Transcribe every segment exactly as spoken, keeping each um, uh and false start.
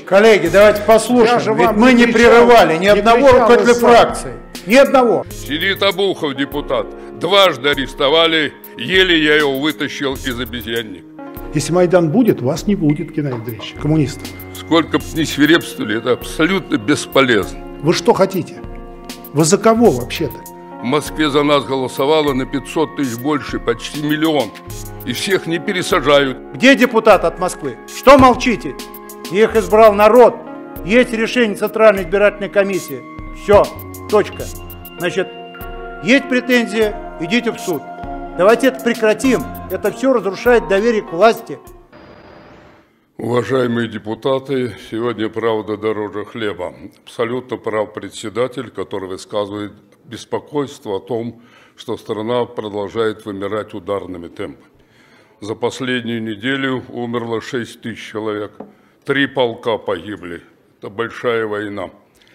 Коллеги, давайте послушаем, ведь мы не прерывали ни одного руководителя фракции, ни одного. Сидит Обухов, депутат, дважды арестовали, еле я его вытащил из обезьянника. Если Майдан будет, вас не будет, Геннадий Андреевич, коммунистов. Сколько бы ни свирепствовали, это абсолютно бесполезно. Вы что хотите? Вы за кого вообще-то? В Москве за нас голосовало на пятьсот тысяч больше, почти миллион. И всех не пересажают. Где депутат от Москвы? Что молчите? Их избрал народ. Есть решение Центральной избирательной комиссии. Все, точка. Значит, есть претензии, идите в суд. Давайте это прекратим. Это все разрушает доверие к власти. Уважаемые депутаты, сегодня правда дороже хлеба. Абсолютно прав председатель, который высказывает беспокойство о том, что страна продолжает вымирать ударными темпами. За последнюю неделю умерло шесть тысяч человек, три полка погибли. Это большая война.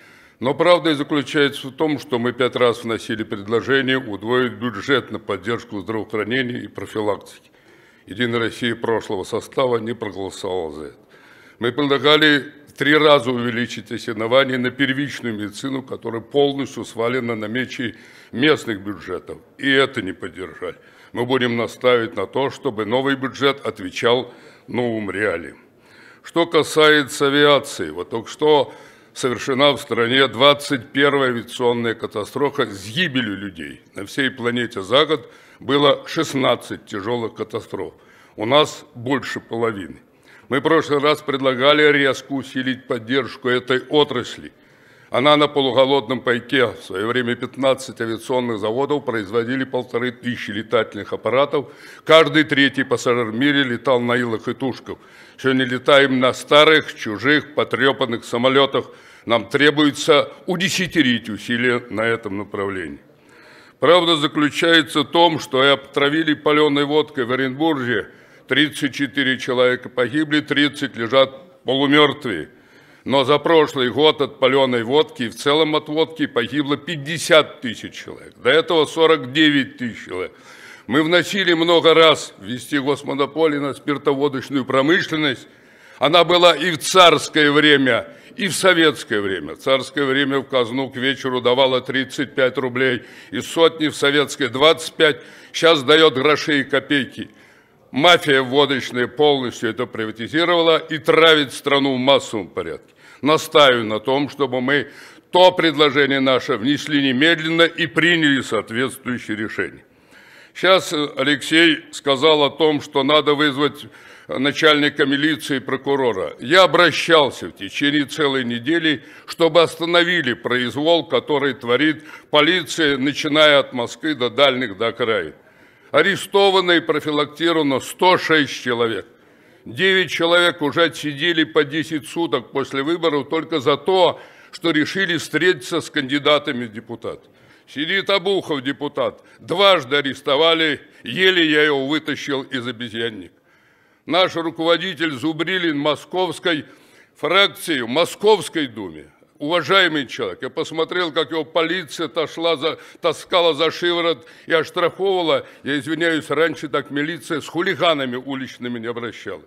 Но правда и заключается в том, что мы пять раз вносили предложение удвоить бюджет на поддержку здравоохранения и профилактики. Единая Россия прошлого состава не проголосовала за это. Мы предлагали три раза увеличить ассигнования на первичную медицину, которая полностью свалена на мечи местных бюджетов. И это не поддержали. Мы будем настаивать на то, чтобы новый бюджет отвечал новым реалиям. Что касается авиации, вот только что совершена в стране двадцать первая авиационная катастрофа с гибелью людей. На всей планете за год было шестнадцать тяжелых катастроф. У нас больше половины. Мы в прошлый раз предлагали резко усилить поддержку этой отрасли. Она на полуголодном пайке. В свое время пятнадцать авиационных заводов производили полторы тысячи летательных аппаратов. Каждый третий пассажир в мире летал на илах и тушках. Сегодня летаем на старых, чужих, потрепанных самолетах. Нам требуется удесятерить усилия на этом направлении. Правда заключается в том, что и отравили паленой водкой в Оренбурге. тридцать четыре человека погибли, тридцать лежат полумертвые. Но за прошлый год от паленой водки и в целом от водки погибло пятьдесят тысяч человек. До этого сорок девять тысяч человек. Мы вносили много раз ввести госмонополию на спиртоводочную промышленность. Она была и в царское время, и в советское время. В царское время в казну к вечеру давала тридцать пять рублей, и сотни в советское двадцать пять, сейчас дает гроши и копейки. Мафия водочная полностью это приватизировала и травит страну в массовом порядке. Настаиваю на том, чтобы мы то предложение наше внесли немедленно и приняли соответствующее решение. Сейчас Алексей сказал о том, что надо вызвать начальника милиции и прокурора. Я обращался в течение целой недели, чтобы остановили произвол, который творит полиция, начиная от Москвы до дальних, до окраин. Арестовано и профилактировано сто шесть человек. девять человек уже отсидели по десять суток после выборов только за то, что решили встретиться с кандидатами в депутаты. Сидит Обухов, депутат, дважды арестовали, еле я его вытащил из обезьянника. Наш руководитель Зубрилин московской фракции в Московской думе. Уважаемый человек, я посмотрел, как его полиция тошла за, таскала за шиворот и оштрафовала. Я извиняюсь, раньше так милиция с хулиганами уличными не обращалась.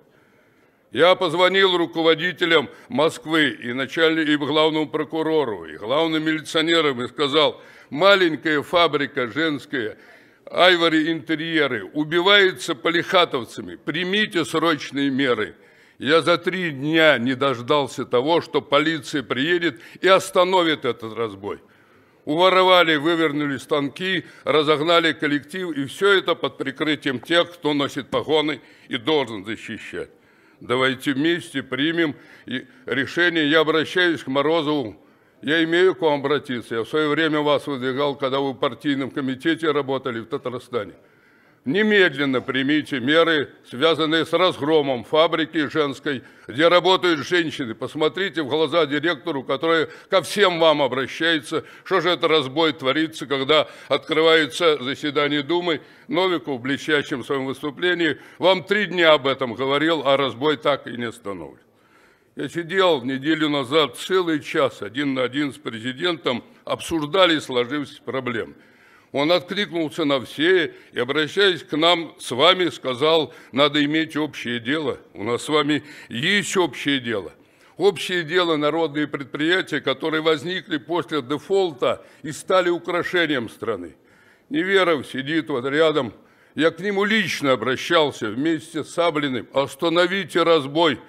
Я позвонил руководителям Москвы и начальнику, и главному прокурору, и главным милиционерам и сказал: маленькая фабрика женская, Айвори интерьеры, убивается полихатовцами, примите срочные меры. Я за три дня не дождался того, что полиция приедет и остановит этот разбой. Уворовали, вывернули станки, разогнали коллектив, и все это под прикрытием тех, кто носит погоны и должен защищать. Давайте вместе примем решение. Я обращаюсь к Морозову. Я имею к вам обратиться. Я в свое время вас выдвигал, когда вы в партийном комитете работали в Татарстане. Немедленно примите меры, связанные с разгромом фабрики женской, где работают женщины. Посмотрите в глаза директору, который ко всем вам обращается, что же это разбой творится, когда открывается заседание Думы. Новиков в блестящем своем выступлении вам три дня об этом говорил, а разбой так и не остановлен. Я сидел неделю назад целый час один на один с президентом, обсуждали сложившиеся проблемы. Он откликнулся на все и, обращаясь к нам с вами, сказал: надо иметь общее дело. У нас с вами есть общее дело. Общее дело народные предприятия, которые возникли после дефолта и стали украшением страны. Неверов сидит вот рядом. Я к нему лично обращался вместе с Саблиным. Остановите разбой.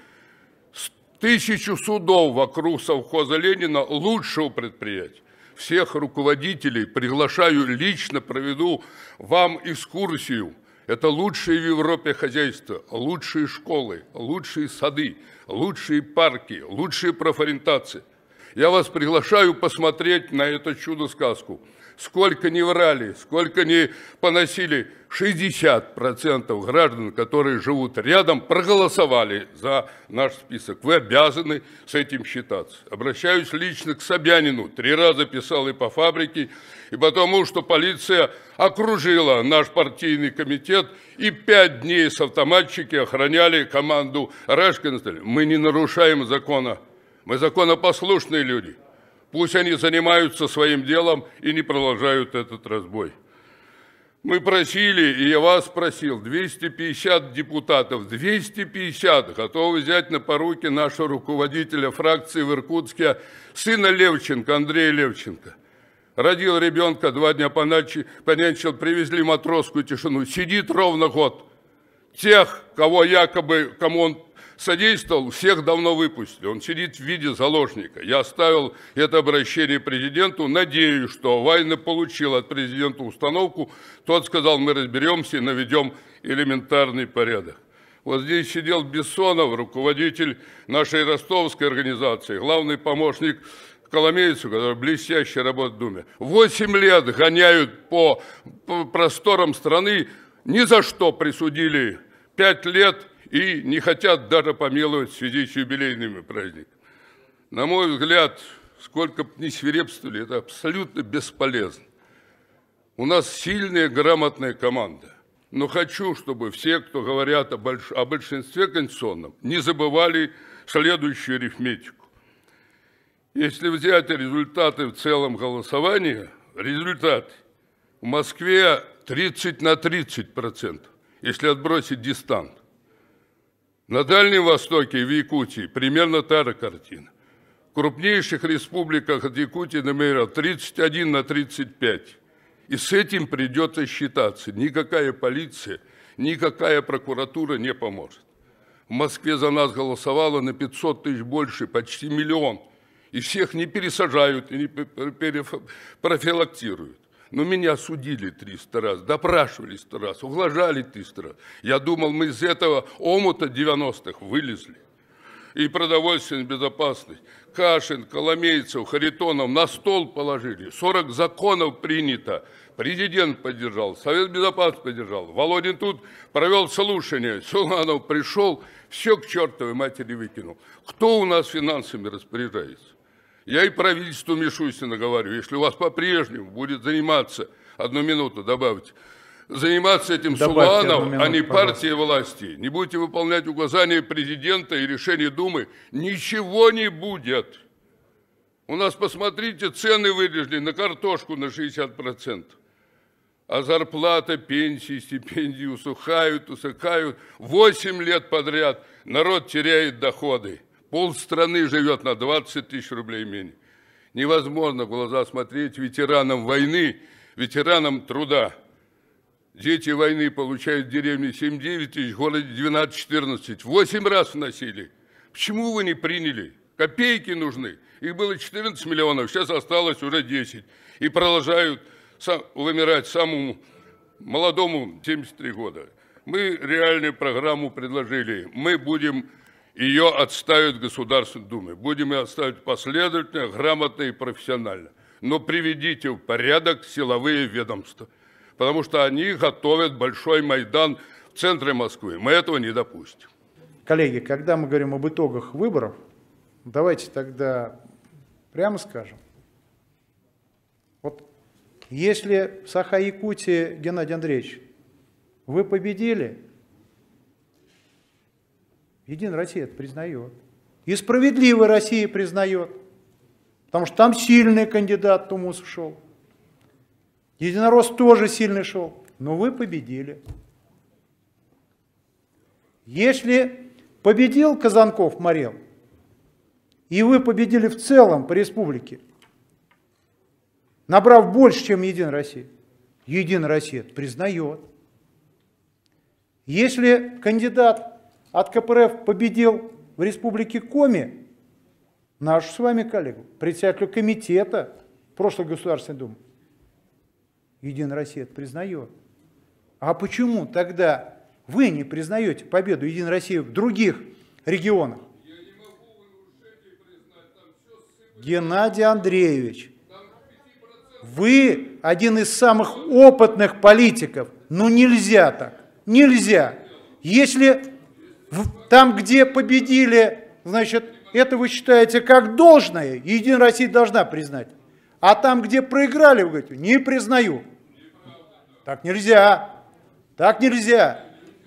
Тысячу судов вокруг совхоза Ленина, лучшего предприятия. Всех руководителей приглашаю лично, проведу вам экскурсию. Это лучшие в Европе хозяйства, лучшие школы, лучшие сады, лучшие парки, лучшие профориентации. Я вас приглашаю посмотреть на эту чудо-сказку. Сколько не врали, сколько не поносили, шестьдесят процентов граждан, которые живут рядом, проголосовали за наш список. Вы обязаны с этим считаться. Обращаюсь лично к Собянину. Три раза писал и по фабрике, и потому, что полиция окружила наш партийный комитет, и пять дней с автоматчики охраняли команду Рашкина. Мы не нарушаем закона. Мы законопослушные люди. Пусть они занимаются своим делом и не продолжают этот разбой. Мы просили, и я вас просил, двести пятьдесят депутатов, двести пятьдесят готовы взять на поруки нашего руководителя фракции в Иркутске, сына Левченко, Андрея Левченко. Родил ребенка, два дня понянчил, привезли матросскую тишину. Сидит ровно год. Тех, кого якобы, кому он содействовал, всех давно выпустили. Он сидит в виде заложника. Я оставил это обращение президенту. Надеюсь, что Вайна получил от президента установку. Тот сказал, мы разберемся и наведем элементарный порядок. Вот здесь сидел Бессонов, руководитель нашей ростовской организации, главный помощник Коломейцу, который блестяще работает в Думе. Восемь лет гоняют по, по просторам страны, ни за что присудили пять лет и не хотят даже помиловать в связи с юбилейными праздниками. На мой взгляд, сколько бы ни свирепствовали, это абсолютно бесполезно. У нас сильная, грамотная команда. Но хочу, чтобы все, кто говорят о, больш... о большинстве конституционном, не забывали следующую арифметику. Если взять результаты в целом голосования, результат в Москве тридцать на тридцать процентов, если отбросить дистант. На Дальнем Востоке и в Якутии примерно та же картина. В крупнейших республиках от Якутии, например, тридцать один на тридцать пять. И с этим придется считаться. Никакая полиция, никакая прокуратура не поможет. В Москве за нас голосовало на пятьсот тысяч больше, почти миллион. И всех не пересажают, и не профилактируют. Но меня судили триста раз, допрашивали сто раз, угрожали триста раз. Я думал, мы из этого омута девяностых вылезли. И продовольственная безопасность. Кашин, Коломейцев, Харитонов на стол положили. сорок законов принято. Президент поддержал, Совет Безопасности поддержал. Володин тут провел слушание. Суланов пришел, все к чертовой матери выкинул. Кто у нас финансами распоряжается? Я и правительству Мишустина говорю, если у вас по-прежнему будет заниматься, одну минуту добавьте, заниматься этим Добавьте Суланов, минуту, а не партия власти, не будете выполнять указания президента и решения Думы, ничего не будет. У нас, посмотрите, цены вылезли на картошку на шестьдесят процентов. А зарплата, пенсии, стипендии усыхают, усыхают. Восемь лет подряд народ теряет доходы. Полстраны живет на двадцать тысяч рублей менее. Невозможно в глаза смотреть ветеранам войны, ветеранам труда. Дети войны получают в деревне семь-девять тысяч, в городе двенадцать-четырнадцать. Восемь раз вносили. Почему вы не приняли? Копейки нужны. Их было четырнадцать миллионов, сейчас осталось уже десять. И продолжают сам, вымирать самому молодому семьдесят три года. Мы реальную программу предложили. Мы будем ее отставить в Государственной Думе. Будем ее отставить последовательно, грамотно и профессионально. Но приведите в порядок силовые ведомства. Потому что они готовят большой Майдан в центре Москвы. Мы этого не допустим. Коллеги, когда мы говорим об итогах выборов, давайте тогда прямо скажем. Вот если в Саха-Якутии, Геннадий Андреевич, вы победили, Единая Россия это признает. И Справедливая Россия признает. Потому что там сильный кандидат Тумусов шел. Единорос тоже сильный шел. Но вы победили. Если победил Казанков Марел, и вы победили в целом по республике, набрав больше, чем Единая Россия, Единая Россия это признает. Если кандидат от ка пэ эр эф победил в республике Коми, нашу с вами коллегу, председателю комитета прошлой Государственной Думы, Единая Россия это признает. А почему тогда вы не признаете победу Единой России в других регионах? Геннадий Андреевич, вы один из самых опытных политиков, но нельзя так, нельзя. Если там, где победили, значит, это вы считаете как должное, Единая Россия должна признать. А там, где проиграли, вы говорите, не признаю. Так нельзя, так нельзя.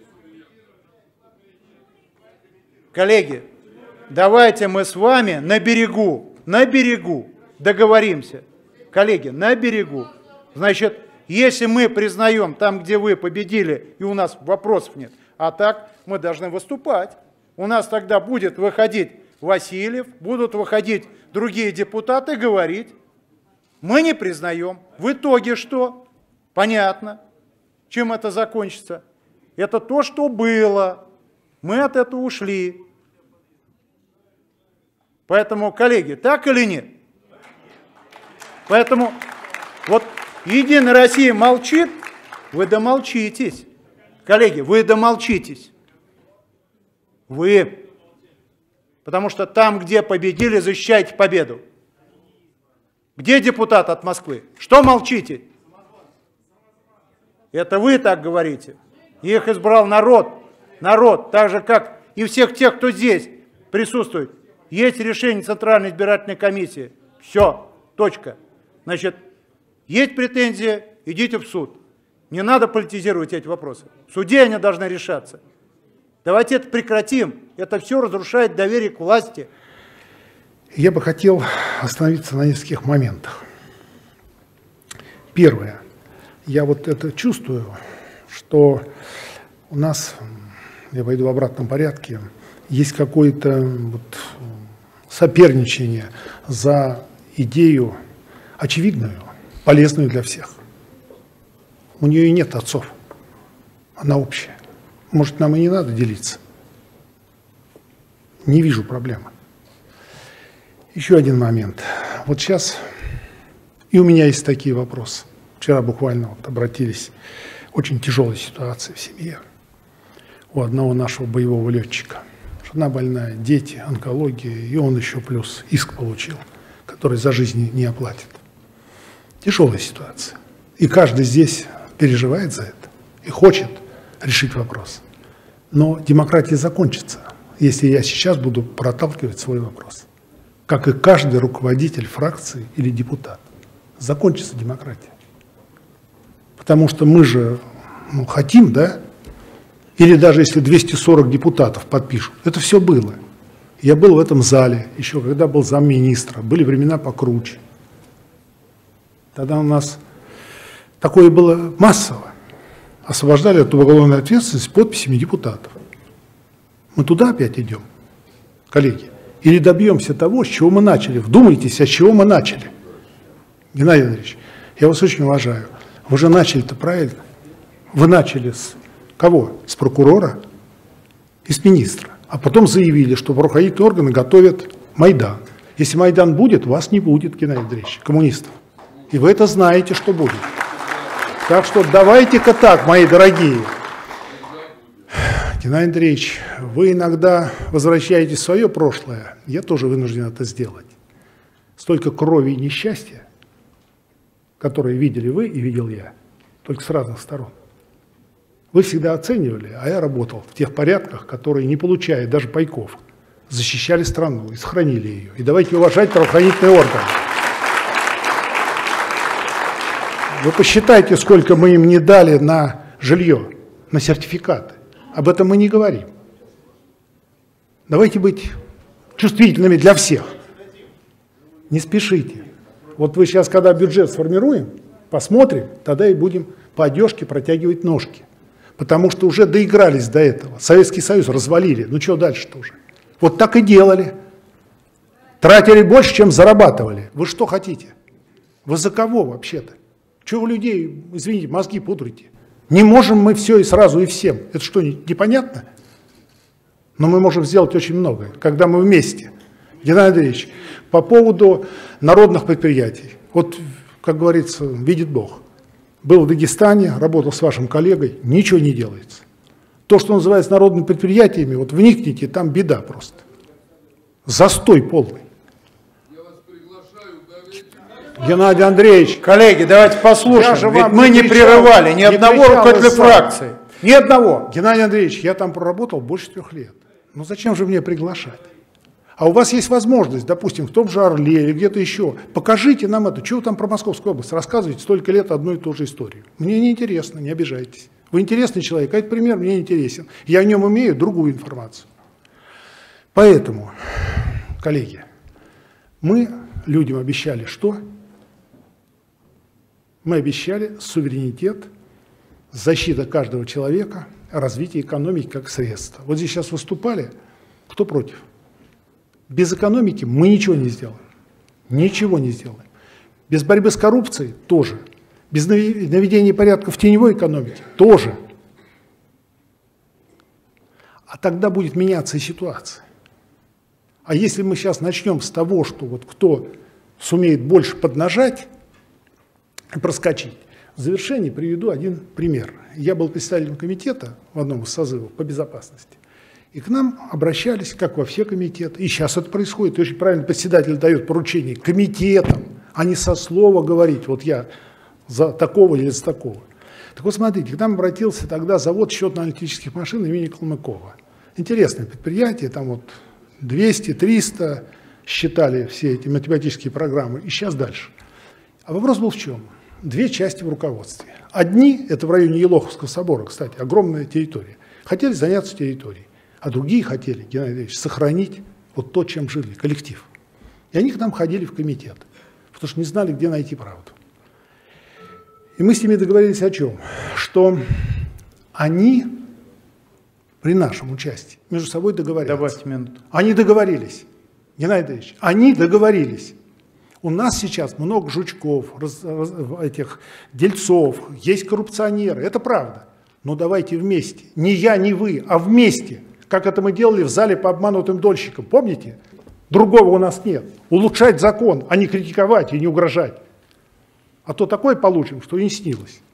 Коллеги, давайте мы с вами на берегу, на берегу договоримся. Коллеги, на берегу. Значит, если мы признаем там, где вы победили, и у нас вопросов нет, а так мы должны выступать. У нас тогда будет выходить Васильев, будут выходить другие депутаты говорить. Мы не признаем. В итоге что? Понятно, чем это закончится. Это то, что было. Мы от этого ушли. Поэтому, коллеги, так или нет? Поэтому вот Единая Россия молчит, вы домолчитесь. Коллеги, вы домолчитесь. Вы. Потому что там, где победили, защищаете победу. Где депутат от Москвы? Что молчите? Это вы так говорите. Их избрал народ. Народ, так же, как и всех тех, кто здесь присутствует. Есть решение Центральной избирательной комиссии. Все, точка. Значит, есть претензии, идите в суд. Не надо политизировать эти вопросы. В суде они должны решаться. Давайте это прекратим. Это все разрушает доверие к власти. Я бы хотел остановиться на нескольких моментах. Первое. Я вот это чувствую, что у нас, я пойду в обратном порядке, есть какое-то вот соперничание за идею очевидную, полезную для всех. У нее и нет отцов. Она общая. Может, нам и не надо делиться. Не вижу проблемы. Еще один момент. Вот сейчас и у меня есть такие вопросы. Вчера буквально вот обратились. Очень тяжелая ситуация в семье. У одного нашего боевого летчика. Жена больная, дети, онкология, и он еще плюс иск получил, который за жизнь не оплатит. Тяжелая ситуация. И каждый здесь переживает за это и хочет решить вопрос. Но демократия закончится, если я сейчас буду проталкивать свой вопрос. Как и каждый руководитель фракции или депутат. Закончится демократия. Потому что мы же ну, хотим, да? Или даже если двести сорок депутатов подпишут. Это все было. Я был в этом зале, еще когда был замминистра. Были времена покруче. Тогда у нас такое было массово. Освобождали от уголовной ответственности подписями депутатов. Мы туда опять идем, коллеги. Или добьемся того, с чего мы начали. Вдумайтесь, с чего мы начали. Геннадий Андреевич, я вас очень уважаю. Вы же начали-то правильно. Вы начали с кого? С прокурора и с министра. А потом заявили, что правоохранительные органы готовят Майдан. Если Майдан будет, вас не будет, Геннадий Андреевич, коммунистов. И вы это знаете, что будет. Так что давайте-ка так, мои дорогие. Геннадий Андреевич, вы иногда возвращаетесь в свое прошлое. Я тоже вынужден это сделать. Столько крови и несчастья, которые видели вы и видел я, только с разных сторон. Вы всегда оценивали, а я работал в тех порядках, которые, не получая даже пайков, защищали страну и сохранили ее. И давайте уважать правоохранительные органы. Вы посчитайте, сколько мы им не дали на жилье, на сертификаты. Об этом мы не говорим. Давайте быть чувствительными для всех. Не спешите. Вот вы сейчас, когда бюджет сформируем, посмотрим, тогда и будем по одежке протягивать ножки. Потому что уже доигрались до этого. Советский Союз развалили. Ну что дальше-то уже? Вот так и делали. Тратили больше, чем зарабатывали. Вы что хотите? Вы за кого вообще-то? Чего вы людей, извините, мозги пудрите? Не можем мы все и сразу, и всем. Это что, непонятно? Но мы можем сделать очень многое, когда мы вместе. Геннадий Андреевич, по поводу народных предприятий. Вот, как говорится, видит Бог. Был в Дагестане, работал с вашим коллегой, ничего не делается. То, что называется народными предприятиями, вот вникните, там беда просто. Застой полный. Геннадий Андреевич. Коллеги, давайте послушаем, ведь мы не кричал, прерывали ни не одного руководителя фракции. Ни одного. Геннадий Андреевич, я там проработал больше трех лет. Ну зачем же мне приглашать? А у вас есть возможность, допустим, в том же Орле или где-то еще. Покажите нам это. Чего вы там про Московскую область рассказываете столько лет одну и ту же историю? Мне не интересно, не обижайтесь. Вы интересный человек, а этот пример мне интересен. Я о нем имею другую информацию. Поэтому, коллеги, мы людям обещали что? Мы обещали суверенитет, защита каждого человека, развитие экономики как средство. Вот здесь сейчас выступали, кто против? Без экономики мы ничего не сделаем. Ничего не сделаем. Без борьбы с коррупцией тоже. Без наведения порядка в теневой экономике тоже. А тогда будет меняться и ситуация. А если мы сейчас начнем с того, что вот кто сумеет больше поднажать и проскочить, в завершении приведу один пример. Я был председателем комитета в одном из созывов по безопасности. И к нам обращались, как во все комитеты. И сейчас это происходит. И очень правильно председатель дает поручение комитетам, а не со слова говорить, вот я за такого или за такого. Так вот смотрите, к нам обратился тогда завод счетно-аналитических машин имени Калмыкова. Интересное предприятие, там вот двести-триста считали все эти математические программы. И сейчас дальше. А вопрос был в чем? Две части в руководстве. Одни, это в районе Елоховского собора, кстати, огромная территория, хотели заняться территорией. А другие хотели, Геннадий Андреевич, сохранить вот то, чем жили, коллектив. И они к нам ходили в комитет, потому что не знали, где найти правду. И мы с ними договорились о чем? Что они при нашем участии между собой договорились. Добавьте минуту. Они договорились, Геннадий Андреевич, они договорились. У нас сейчас много жучков, раз, раз, этих дельцов, есть коррупционеры, это правда. Но давайте вместе, не я, не вы, а вместе. Как это мы делали в зале по обманутым дольщикам, помните? Другого у нас нет. Улучшать закон, а не критиковать и не угрожать. А то такое получим, что и не снилось.